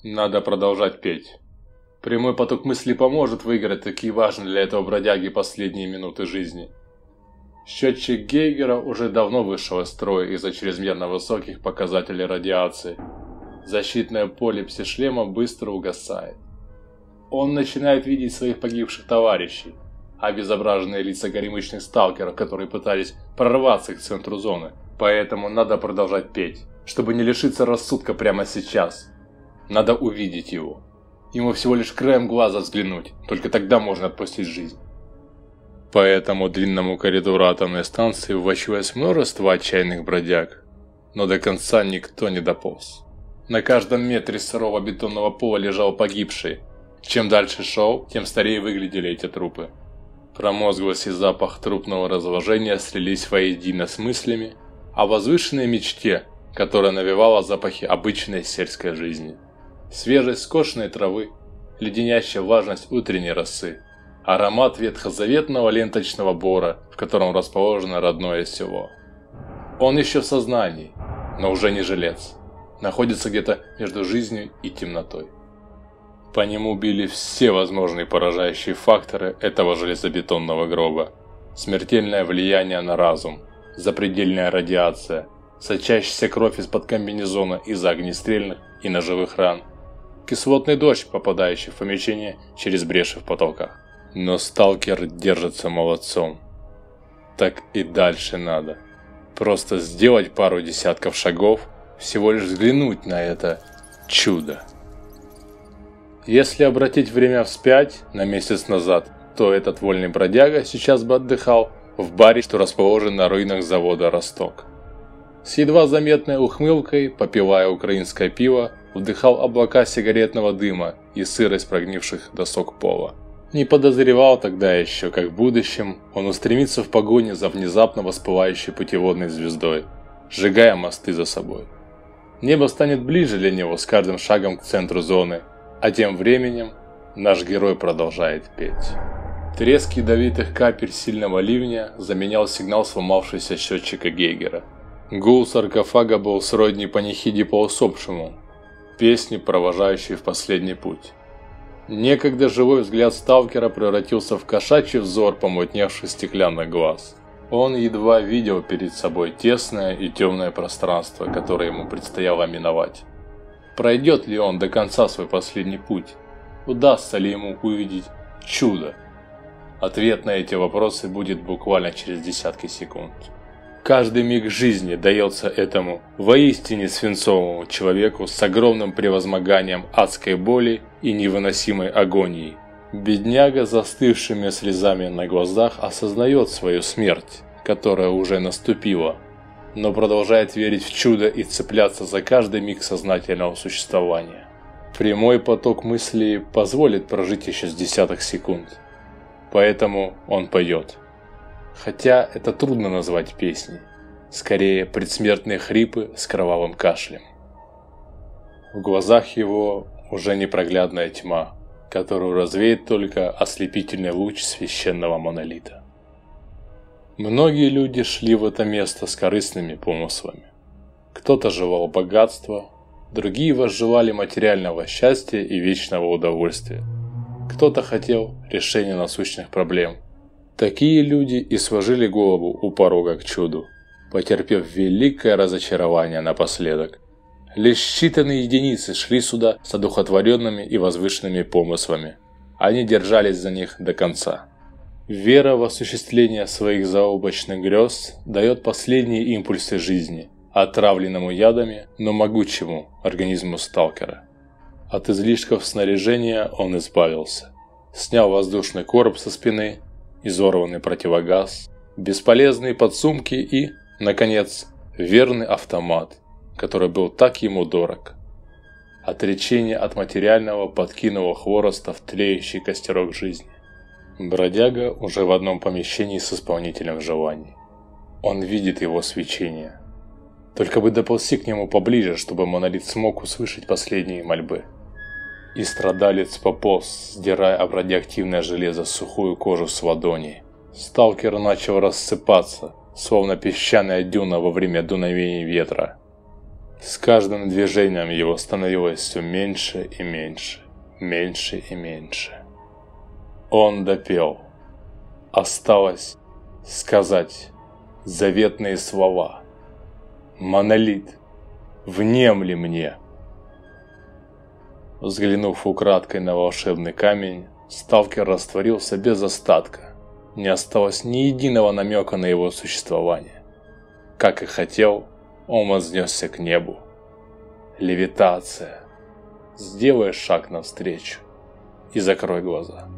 Надо продолжать петь. Прямой поток мысли поможет выиграть такие важные для этого бродяги последние минуты жизни. Счетчик Гейгера уже давно вышел из строя из-за чрезмерно высоких показателей радиации. Защитное поле псишлема быстро угасает. Он начинает видеть своих погибших товарищей, обезображенные лица горемычных сталкеров, которые пытались прорваться к центру зоны. Поэтому надо продолжать петь, чтобы не лишиться рассудка прямо сейчас. Надо увидеть его. Ему всего лишь краем глаза взглянуть, только тогда можно отпустить жизнь. По этому длинному коридору атомной станции влачилось множество отчаянных бродяг, но до конца никто не дополз. На каждом метре сырого бетонного пола лежал погибший. Чем дальше шел, тем старее выглядели эти трупы. Промозглость и запах трупного разложения слились воедино с мыслями о возвышенной мечте, которая навевала запахи обычной сельской жизни. Свежесть скошенной травы, леденящая влажность утренней росы, аромат ветхозаветного ленточного бора, в котором расположено родное село. Он еще в сознании, но уже не жилец, находится где-то между жизнью и темнотой. По нему били все возможные поражающие факторы этого железобетонного гроба. Смертельное влияние на разум, запредельная радиация, сочащаяся кровь из-под комбинезона из-за огнестрельных и ножевых ран, кислотный дождь, попадающий в помещение через бреши в потолках. Но сталкер держится молодцом. Так и дальше надо. Просто сделать пару десятков шагов, всего лишь взглянуть на это чудо. Если обратить время вспять, на месяц назад, то этот вольный бродяга сейчас бы отдыхал в баре, что расположен на руинах завода «Росток». С едва заметной ухмылкой, попивая украинское пиво, вдыхал облака сигаретного дыма и сырость прогнивших досок пола. Не подозревал тогда еще, как в будущем он устремится в погоне за внезапно воспылающей путеводной звездой, сжигая мосты за собой. Небо станет ближе для него с каждым шагом к центру зоны, а тем временем наш герой продолжает петь. Треск ядовитых капель сильного ливня заменял сигнал сломавшегося счетчика Гейгера. Гул саркофага был сродни панихиде по усопшему, песни, провожающей в последний путь. Некогда живой взгляд сталкера превратился в кошачий взор помутневших стеклянных глаз. Он едва видел перед собой тесное и темное пространство, которое ему предстояло миновать. Пройдет ли он до конца свой последний путь? Удастся ли ему увидеть чудо? Ответ на эти вопросы будет буквально через десятки секунд. Каждый миг жизни дается этому воистине свинцовому человеку с огромным превозмоганием адской боли и невыносимой агонии. Бедняга с застывшими слезами на глазах осознает свою смерть, которая уже наступила, но продолжает верить в чудо и цепляться за каждый миг сознательного существования. Прямой поток мыслей позволит прожить еще с десяток секунд, поэтому он поет. Хотя это трудно назвать песней, скорее предсмертные хрипы с кровавым кашлем. В глазах его уже непроглядная тьма, которую развеет только ослепительный луч священного монолита. Многие люди шли в это место с корыстными помыслами. Кто-то желал богатства, другие возжелали материального счастья и вечного удовольствия. Кто-то хотел решения насущных проблем. Такие люди и сложили голову у порога к чуду, потерпев великое разочарование напоследок. Лишь считанные единицы шли сюда с одухотворенными и возвышенными помыслами. Они держались за них до конца. Вера в осуществление своих заоблачных грез дает последние импульсы жизни, отравленному ядами, но могучему организму сталкера. От излишков снаряжения он избавился. Снял воздушный короб со спины, изорванный противогаз, бесполезные подсумки и, наконец, верный автомат, который был так ему дорог. Отречение от материального подкинуло хвороста в тлеющий костерок жизни. Бродяга уже в одном помещении с исполнителем желаний. Он видит его свечение. Только бы доползти к нему поближе, чтобы монолит смог услышать последние мольбы. И страдалец пополз, сдирая об радиоактивное железо сухую кожу с ладони. Сталкер начал рассыпаться, словно песчаная дюна во время дуновения ветра. С каждым движением его становилось все меньше и меньше, меньше и меньше. Он допел. Осталось сказать заветные слова. «Монолит, внемли мне!» Взглянув украдкой на волшебный камень, сталкер растворился без остатка. Не осталось ни единого намека на его существование. Как и хотел, он вознесся к небу. Левитация. Сделай шаг навстречу и закрой глаза.